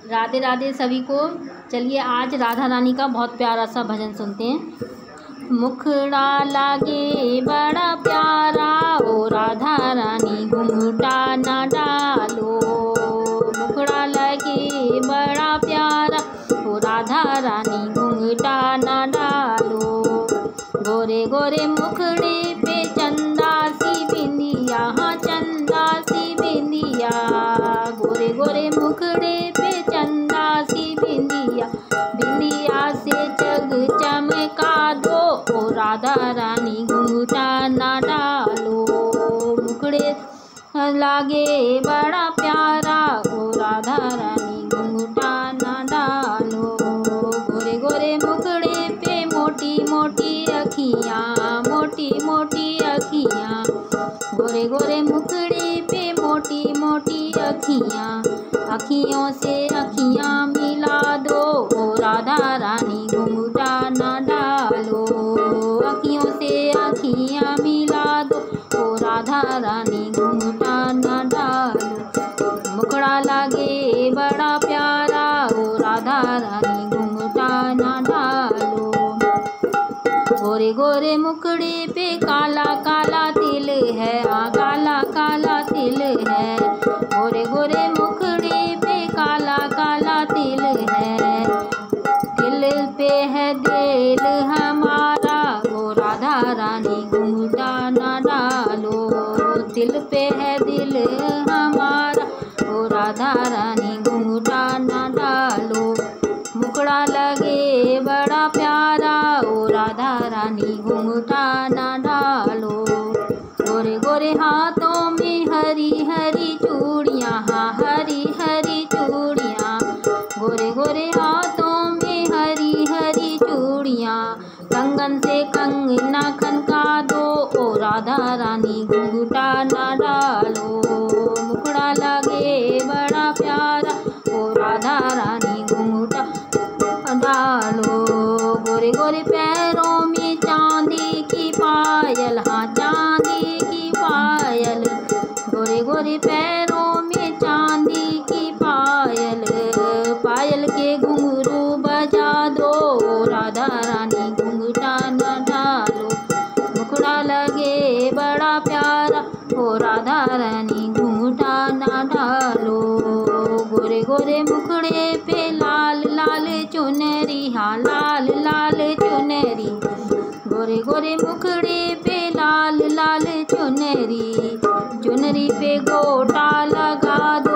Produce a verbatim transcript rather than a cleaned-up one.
राधे राधे सभी को। चलिए आज राधा रानी का बहुत प्यारा सा भजन सुनते हैं। मुखड़ा लागे बड़ा प्यारा ओ राधा रानी घुंघटा ना डालो। मुखड़ा लगे बड़ा प्यारा ओ राधा रानी घुंघटा ना डालो। गोरे गोरे मुखड़े पे चंदा सी बिंदिया, हाँ चंदा सी बिंदिया। गोरे गोरे मुखड़े पे चंदा सी बिंदिया, बिंदिया से जग चमका दो ओ राधा रानी घुंघटा ना डालो। मुखड़े लागे बड़ा प्यारा ओ राधा रानी घुंघटा ना डालो। गोरे गोरे मुखड़े पे मोटी मोटी अखियाँ, मोटी मोटी अखियाँ। गोरे गोरे मुखड़े पे मोटी मोटी अखियाँ, अखियों से अखियाँ मिला दो ओ राधा रानी घुंघटा ना डालो। अखियों से अखियाँ मिला दो ओ राधा रानी घुंघटा ना डालो। मुखड़ा लागे बड़ा प्यारा ओ राधा रानी घुंघटा ना डालो। गोरे गोरे मुखड़े पे काला काला तिल है, हाँ काला काला तिल है। गोरे गोरे मुखड़े पे काला काला तिल है। तिल पे है दिल हमारा ओ राधा रानी घुंघटा ना डालो। तिल पे है दिल हमारा ओ राधा रानी घुंघटा ना डालो। मुखड़ा लगे बड़ा प्यारा ओ राधा रानी घुंघटा ना डालो। गोरे गोरे हाथों में हरी हरी चूड़ियाँ, हाँ हरी हरी चूड़ियाँ। गोरे गोरे हाथों में हरी हरी चूड़ियाँ, कंगन से कंगना खनका दो ओ राधा रानी घुंघटा ना डालो। मुखड़ा लगे बड़ा प्यारा ओ राधा रानी घुंघटा डालो। गोरे गोरे पैरों में चांदी की पायल, हाँ चांदी की पायल। गोरे गोरे पैरों में चांदी की पायल, पायल के घुंघरू बजा दो राधा रानी घुंघटा ना डालो। मुखड़ा लगे बड़ा प्यारा ओ राधा रानी घुंघटा ना डालो। गोरे गोरे मुखड़े पे लाल लाल चुनरी, हाँ लाल लाल चुनरी। गोरे गोरे मुखड़े पे लाल लाल चुनरी, चुनरी पे गोटा लगा